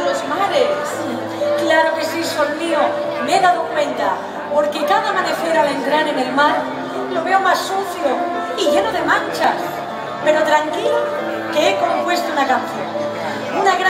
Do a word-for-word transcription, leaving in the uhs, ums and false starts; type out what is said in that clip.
los mares. Claro que sí, sol mío, me he dado cuenta, porque cada amanecer al entrar en el mar lo veo más sucio y lleno de manchas. Pero tranquilo, que he compuesto una canción. Una gran